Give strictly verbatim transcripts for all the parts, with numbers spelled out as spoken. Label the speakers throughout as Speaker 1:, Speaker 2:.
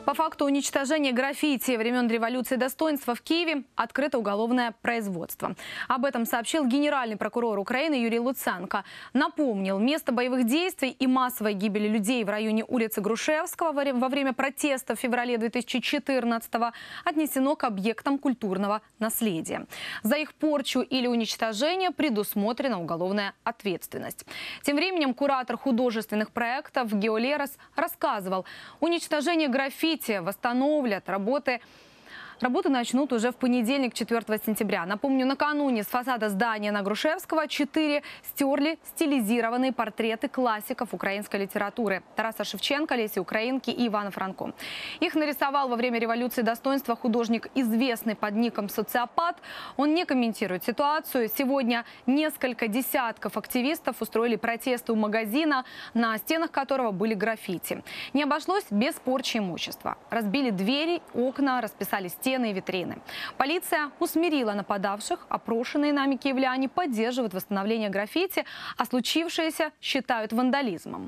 Speaker 1: По факту уничтожения граффити времен революции достоинства в Киеве открыто уголовное производство. Об этом сообщил генеральный прокурор Украины Юрий Луценко. Напомнил, место боевых действий и массовой гибели людей в районе улицы Грушевского во время протеста в феврале две тысячи четырнадцатого отнесено к объектам культурного наследия. За их порчу или уничтожение предусмотрена уголовная ответственность. Тем временем куратор художественных проектов Геолерос рассказывал, уничтожение граффити восстановят, работы, работы начнут уже в понедельник, четвёртого сентября. Напомню, накануне с фасада здания на Грушевского четыре стерли стилизированные портреты классиков украинской литературы Тараса Шевченко, Леси Украинки и Ивана Франко. Их нарисовал во время революции достоинства художник, известный под ником «Социопат». Он не комментирует ситуацию. Сегодня несколько десятков активистов устроили протесты у магазина, на стенах которого были граффити. Не обошлось без порчи имущества. Разбили двери, окна, расписали стены. Стены и витрины. Полиция усмирила нападавших. Опрошенные нами киевляне поддерживают восстановление граффити, а случившееся считают вандализмом.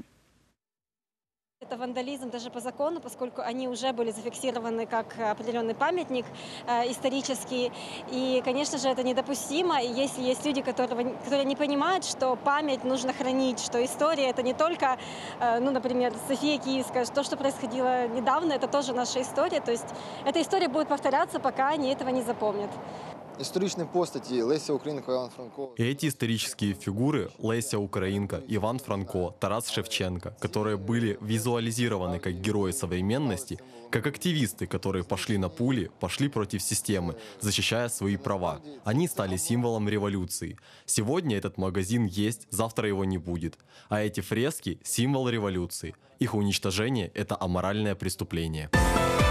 Speaker 2: Это вандализм даже по закону, поскольку они уже были зафиксированы как определенный памятник э, исторический. И, конечно же, это недопустимо. И если есть люди, которые, которые не понимают, что память нужно хранить, что история – это не только, э, ну, например, София Киевская, то, что происходило недавно, это тоже наша история. То есть эта история будет повторяться, пока они этого не запомнят.
Speaker 3: Историчные постати Леся Украинка, Иван Франко.
Speaker 4: Эти исторические фигуры Леся Украинка, Иван Франко, Тарас Шевченко, которые были визуализированы как герои современности, как активисты, которые пошли на пули, пошли против системы, защищая свои права. Они стали символом революции. Сегодня этот магазин есть, завтра его не будет. А эти фрески – символ революции. Их уничтожение – это аморальное преступление.